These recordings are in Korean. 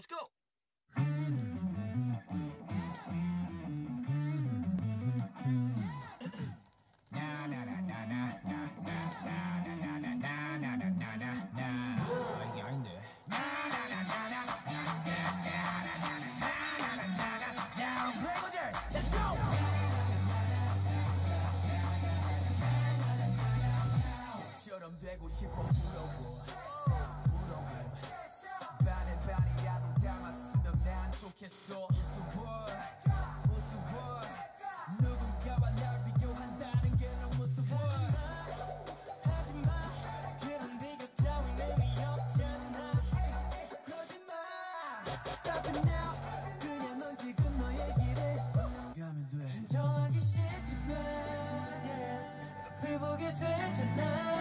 Let's go. 이게 아닌데. Let's go. 처럼 되고 싶어 부러워 반에 반이라도 담았으면 난 좋겠어 우스워 누군가와 날 비교한다는 게 너무 무서워 하지마 그런 비교 따윈 의미 없잖아 거짓말 Stop it now 그냥 넌 지금 너의 길을 가면 돼 인정하기 싫지만 앞을 보게 되잖아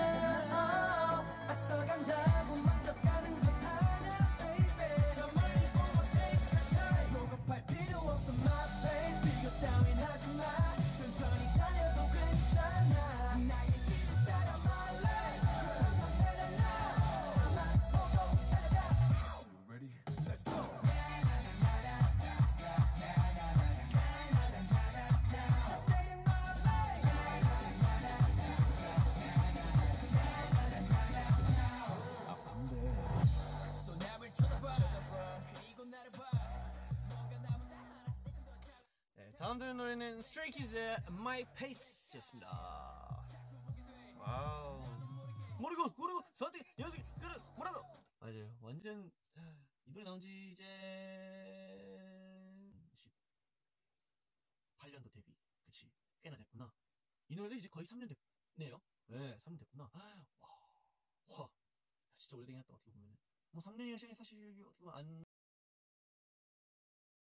앞서간다고 먼저 가는 건 아냐 baby 저 멀리 보고 take your time 조급할 필요 없어 my pace 비교 따윈 하지마 천천히 달려도 괜찮아 나의 길을 따라 my life 그만 내려놔 나만 보고 달려가 You ready? Let's go 또 남을 쳐다봐 그리고 나를 봐 뭐가 남은데 하나씩은 더 잘 네, 다음 들은 노래는 Stray Kids의 My Pace였습니다. 와우. 모르고 선택 연습 그래 뭐라도 맞아요. 완전 이 노래 나온 지 이제 18년도 데뷔. 그치 꽤나 됐구나. 이 노래도 이제 거의 3년 됐네요. 네, 3년 됐구나. 와, 진짜 오래되긴 했다 어떻게 보면은. 뭐 3년이면 사실 어떻게 보면 안